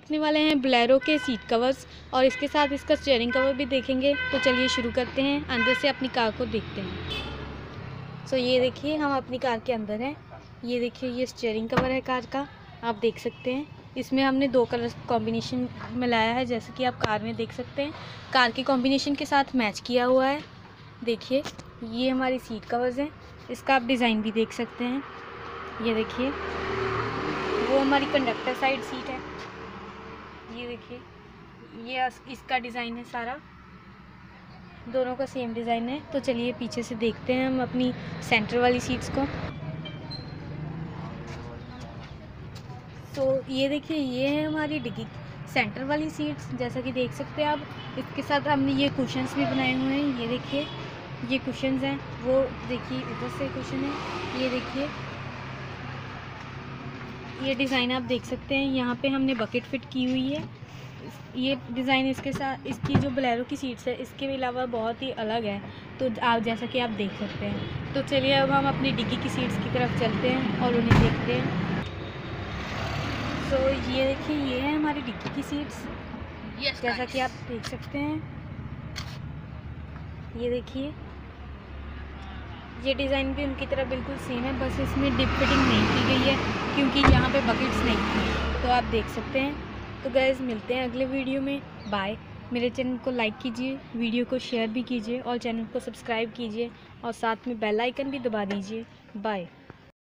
देखने वाले हैं बोलेरो के सीट कवर्स और इसके साथ इसका स्टीयरिंग कवर भी देखेंगे। तो चलिए शुरू करते हैं, अंदर से अपनी कार को देखते हैं। सो ये देखिए हम अपनी कार के अंदर हैं। ये देखिए ये स्टीयरिंग कवर है कार का, आप देख सकते हैं। इसमें हमने 2 कलर कॉम्बिनेशन मिलाया है, जैसे कि आप कार में देख सकते हैं। कार के कॉम्बिनेशन के साथ मैच किया हुआ है। देखिए ये हमारी सीट कवर्स हैं, इसका आप डिज़ाइन भी देख सकते हैं। ये देखिए वो हमारी कंडक्टर साइड सीट है। ये देखिए ये इसका डिज़ाइन है, सारा दोनों का सेम डिज़ाइन है। तो चलिए पीछे से देखते हैं हम अपनी सेंटर वाली सीट्स को। तो ये देखिए ये है हमारी डिग्गी सेंटर वाली सीट्स, जैसा कि देख सकते हैं आप। इसके साथ हमने ये कुशन्स भी बनाए हुए हैं। ये देखिए ये कुशन्स हैं, वो देखिए ऊपर से कुशन है। ये देखिए ये डिज़ाइन आप देख सकते हैं, यहाँ पे हमने बकेट फिट की हुई है। ये डिज़ाइन इसके साथ इसकी जो बोलेरो की सीट्स है इसके अलावा बहुत ही अलग है। तो आप जैसा कि आप देख सकते हैं। तो चलिए अब हम अपनी डिग्गी की सीट्स की तरफ चलते हैं और उन्हें देखते हैं। तो ये देखिए ये है हमारी डिग्गी की सीट्स, जैसा कि आप देख सकते हैं। ये देखिए ये डिज़ाइन भी उनकी तरह बिल्कुल सेम है, बस इसमें डिप फिटिंग नहीं की गई है क्योंकि यहाँ पे बकेट्स नहीं थी। तो आप देख सकते हैं। तो गाइस मिलते हैं अगले वीडियो में। बाय। मेरे चैनल को लाइक कीजिए, वीडियो को शेयर भी कीजिए और चैनल को सब्सक्राइब कीजिए और साथ में बेल आइकन भी दबा दीजिए। बाय।